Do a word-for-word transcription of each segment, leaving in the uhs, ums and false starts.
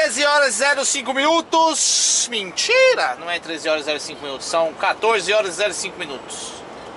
treze horas e zero cinco minutos. Mentira! Não é treze horas e zero cinco minutos, são quatorze horas e zero cinco minutos.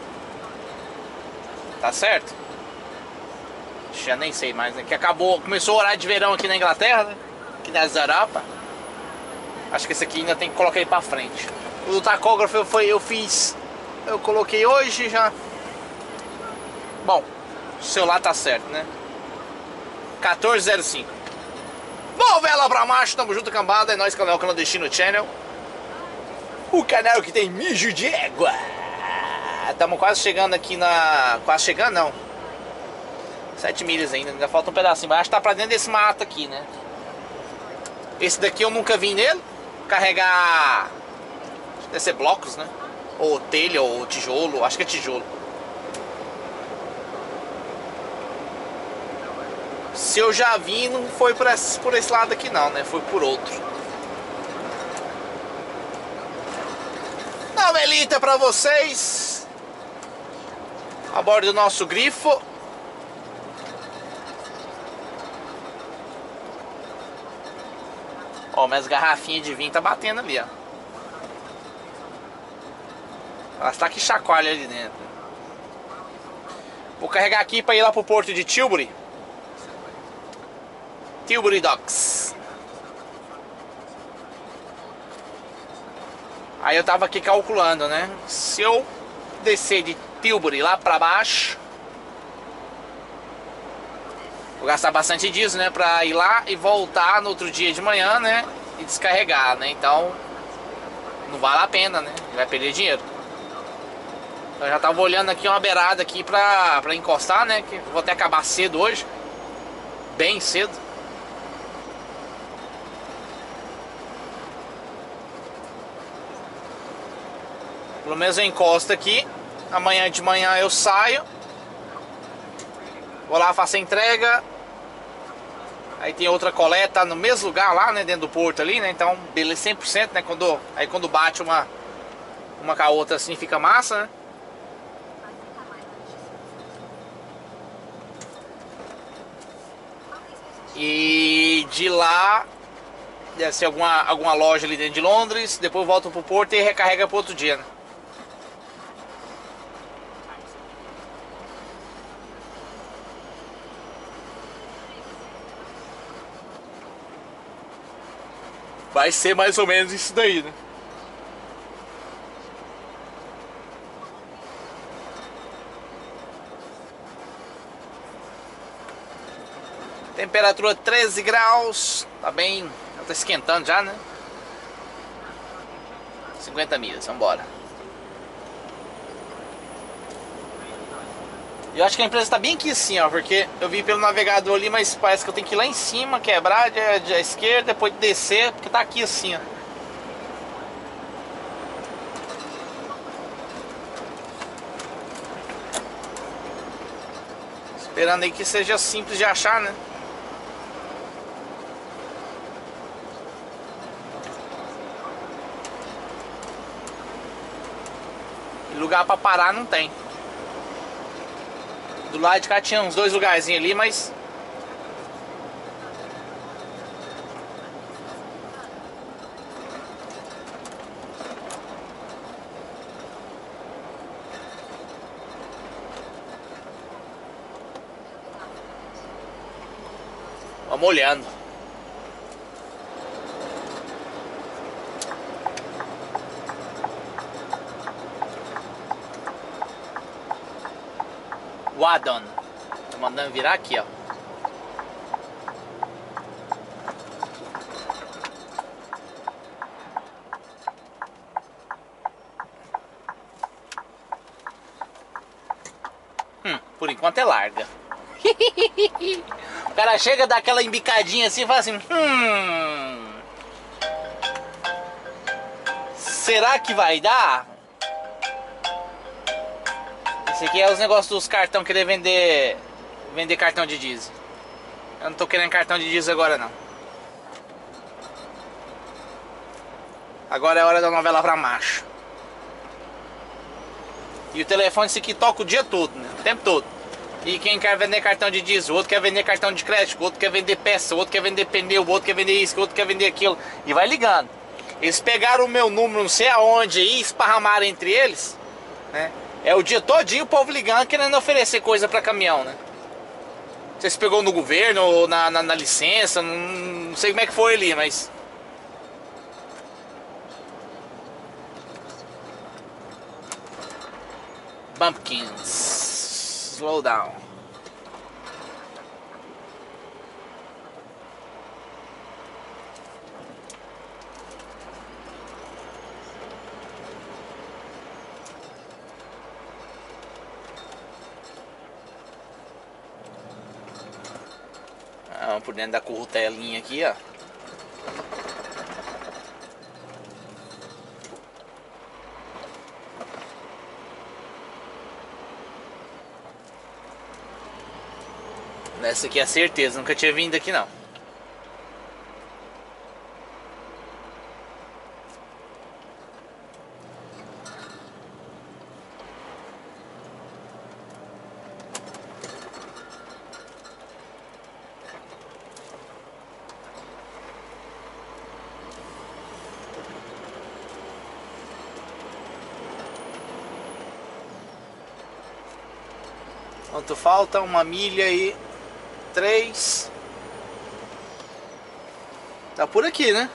Tá certo? Já nem sei mais, né? Que acabou, começou o horário de verão aqui na Inglaterra, né? Aqui nas Europa. Acho que esse aqui ainda tem que colocar ele pra frente. O do tacógrafo eu, foi, eu fiz. Eu coloquei hoje já. Bom, o celular tá certo, né? quatorze zero cinco. Bom, vela pra macho, tamo junto, cambada. É nóis, canal Clandestino Channel. O canal que tem mijo de égua. Tamo quase chegando aqui na... Quase chegando, não. Sete milhas ainda, ainda falta um pedacinho. Mas acho que tá pra dentro desse mato aqui, né? Esse daqui eu nunca vim nele. Carregar... Deve ser blocos, né? Ou telha, ou tijolo. Acho que é tijolo. Se eu já vim, não foi por esse, por esse lado aqui não, né? Foi por outro. Novelita pra vocês. A bordo do nosso grifo. Ó, minhas garrafinhas de vinho tá batendo ali, ó. Elas tá que chacoalha ali dentro. Vou carregar aqui pra ir lá pro porto de Tilbury. Tilbury Docks. Aí eu tava aqui calculando, né? Se eu descer de Tilbury lá pra baixo, vou gastar bastante diesel, né? Pra ir lá e voltar no outro dia de manhã, né? E descarregar, né? Então não vale a pena, né? Vai perder dinheiro. Então eu já tava olhando aqui uma beirada aqui pra, pra encostar, né? Que vou até acabar cedo hoje. Bem cedo. Pelo menos eu encosto aqui. Amanhã de manhã eu saio. Vou lá, faço a entrega. Aí tem outra coleta no mesmo lugar lá, né? Dentro do porto ali, né? Então, beleza, cem por cento, né? Quando, aí quando bate uma, uma com a outra assim, fica massa, né? E de lá, deve ser alguma, alguma loja ali dentro de Londres. Depois volta pro porto e recarrega pro outro dia, né? Vai ser mais ou menos isso daí, né? Temperatura treze graus. Tá bem... Tá esquentando já, né? cinquenta milhas, vambora. Eu acho que a empresa tá bem aqui assim, ó. Porque eu vi pelo navegador ali, mas parece que eu tenho que ir lá em cima, quebrar de, de esquerda, depois descer, porque tá aqui assim, ó. Esperando aí que seja simples de achar, né? Lugar pra parar não tem. Do lado de cá tinha uns dois lugarzinhos ali, mas... Vamos olhando. Wadon. Tô mandando virar aqui, ó. Hum, por enquanto é larga. O cara chega, dá aquela embicadinha assim e fala assim: Hum... Será que vai dar? Esse aqui é os negócios dos cartão, querer vender vender cartão de diesel. Eu não tô querendo cartão de diesel agora não. Agora é hora da novela pra macho. E o telefone esse aqui toca o dia todo, né? O tempo todo. E quem quer vender cartão de diesel, o outro quer vender cartão de crédito, o outro quer vender peça, o outro quer vender pneu, o outro quer vender isso, o outro quer vender aquilo. E vai ligando. Eles pegaram o meu número, não sei aonde, e esparramaram entre eles, né? É o dia todinho o povo ligando, querendo oferecer coisa para caminhão, né? Não sei se pegou no governo ou na, na, na licença, não, não sei como é que foi ali, mas... Bumpkins. Slow down. Ah, por dentro da currutelinha aqui, ó. Essa aqui é certeza, nunca tinha vindo aqui não. Quanto falta? Uma milha e três. Tá por aqui, né?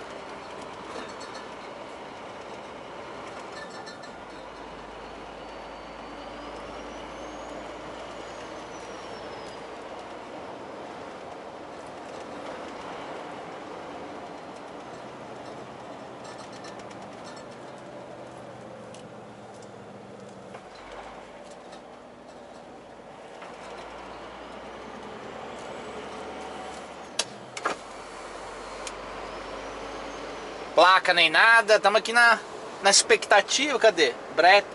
Placa nem nada, estamos aqui na, na expectativa. Cadê? Brett.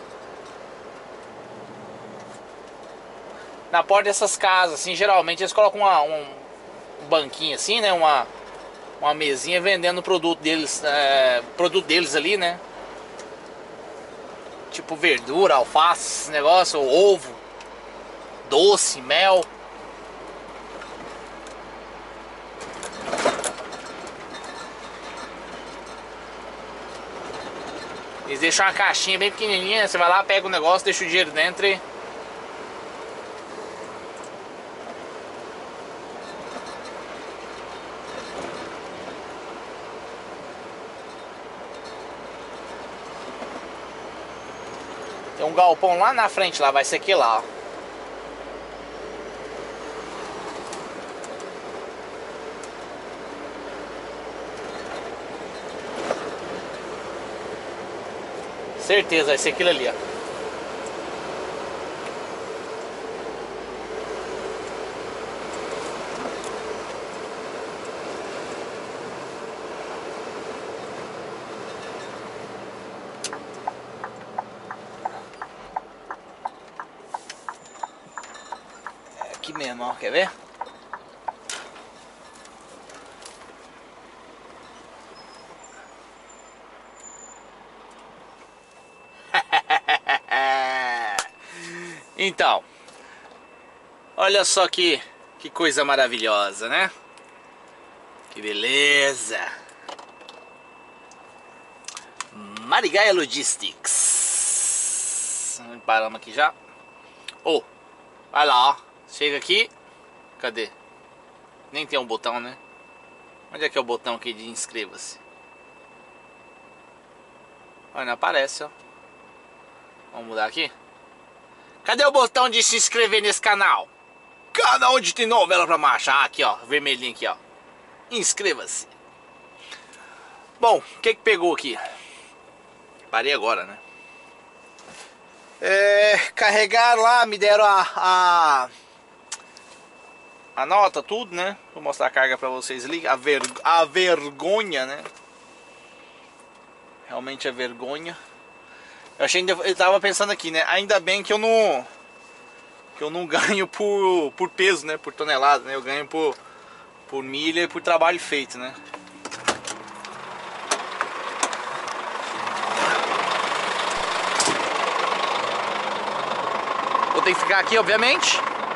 Na porta dessas casas, assim, geralmente eles colocam uma, um, um banquinho assim, né? Uma, uma mesinha vendendo o produto deles, é, produto deles ali, né? Tipo verdura, alface, esse negócio, ovo, doce, mel. Eles deixam uma caixinha bem pequenininha, você vai lá, pega o negócio, deixa o dinheiro dentro e... Tem um galpão lá na frente, lá vai ser aquele lá, ó. Certeza, vai ser aquilo ali, ó. É aqui mesmo, ó. Quer ver? Então, olha só que, que coisa maravilhosa, né? Que beleza! Marigaia Logistics. Paramos aqui já. Oh, vai lá, ó. Chega aqui. Cadê? Nem tem um botão, né? Onde é que é o botão aqui de inscreva-se? Olha, não aparece, ó. Vamos mudar aqui. Cadê o botão de se inscrever nesse canal? Canal onde tem novela pra marchar. Ah, aqui, ó, vermelhinho aqui, ó. Inscreva-se. Bom, o que que pegou aqui? Parei agora, né? É, carregar lá, me deram a, a a nota, tudo, né? Vou mostrar a carga pra vocês ali. A, ver, a vergonha, né? Realmente é vergonha. Eu achei, eu tava pensando aqui, né? Ainda bem que eu não que eu não ganho por, por peso, né? Por tonelada, né? Eu ganho por, por milha e por trabalho feito, né? Vou ter que ficar aqui, obviamente.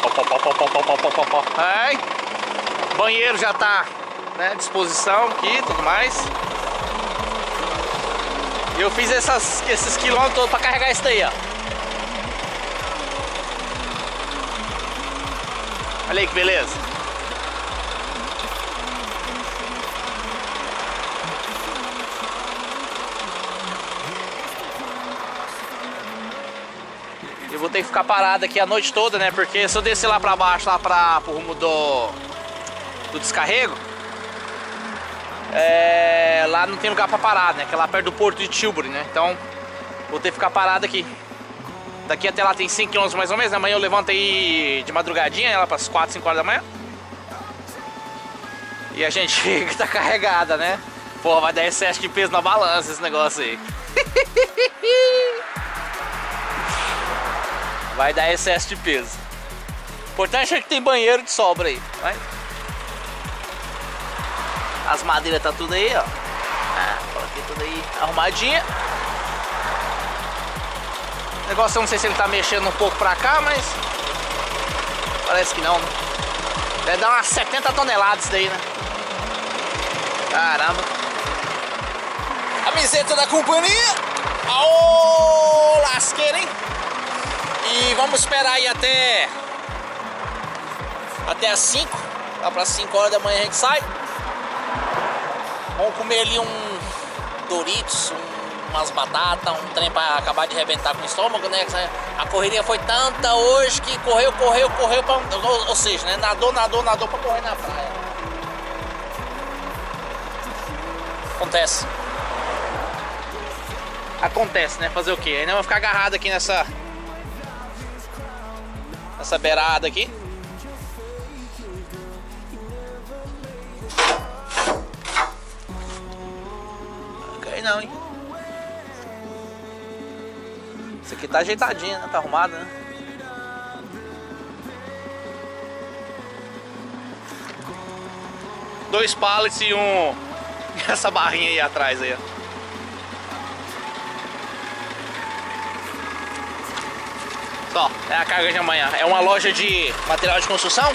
Ai. Banheiro já tá, né, à disposição aqui e tudo mais. E eu fiz essas, esses quilômetros todos pra carregar isso daí, ó. Olha aí que beleza. Eu vou ter que ficar parado aqui a noite toda, né? Porque se eu descer lá pra baixo, lá pra, pro rumo do, do descarrego, é, lá não tem lugar pra parar, né? Que é lá perto do porto de Tilbury, né? Então, vou ter que ficar parado aqui. Daqui até lá tem cinco quilômetros mais ou menos, né? Amanhã eu levanto aí de madrugadinha, lá pras quatro, cinco horas da manhã. E a gente tá carregada, né? Pô, vai dar excesso de peso na balança esse negócio aí. Vai dar excesso de peso. O importante é que tem banheiro de sobra aí. Vai. As madeiras tá tudo aí, ó. Ah, coloquei tudo aí arrumadinha. O negócio eu não sei se ele tá mexendo um pouco pra cá, mas parece que não, né? Deve dar umas setenta toneladas isso daí, né? Caramba. Camiseta da companhia. Aô, lasqueira, hein? E vamos esperar aí até Até as cinco. Lá para as cinco horas da manhã a gente sai. Vamos comer ali um Doritos, um, umas batatas, um trem para acabar de arrebentar com o estômago, né? A correria foi tanta hoje que correu, correu, correu pra, ou, ou seja, né? Nadou, nadou, nadou para correr na praia. Acontece. Acontece, né? Fazer o quê? Ainda vou ficar agarrado aqui nessa Nessa beirada aqui. Não cai não, hein? Isso aqui tá ajeitadinho, né? Tá arrumado, né? Dois pallets e um... essa barrinha aí atrás aí, ó. Ó, é a carga de amanhã. É uma loja de material de construção.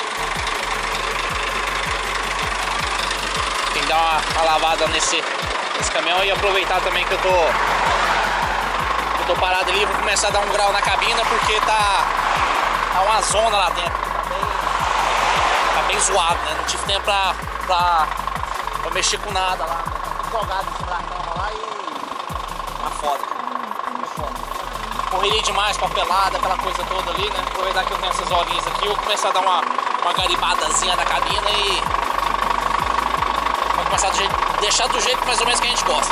Tem que dar uma, uma lavada nesse, nesse caminhão e aproveitar também que eu tô eu tô parado ali. Vou começar a dar um grau na cabina porque tá, tá uma zona lá dentro. Tá bem, tá bem zoado, né? Não tive tempo pra, pra, pra mexer com nada lá. Jogado esse dragão lá e tá foda. Tá foda. Correria demais, papelada, aquela coisa toda ali, né? Aproveitar que eu tenho essas horinhas aqui, eu vou começar a dar uma, uma garibadazinha na cabina e vou começar do jeito, deixar do jeito mais ou menos que a gente gosta.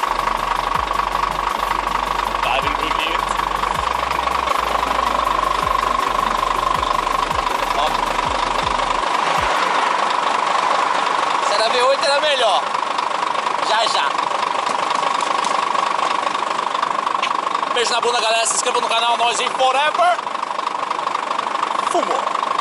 Tá bem bonito. Ó. Se era V oito era melhor. Já já. Beijo na bunda, galera. Se inscreva no canal. Nós em Forever. Fumou.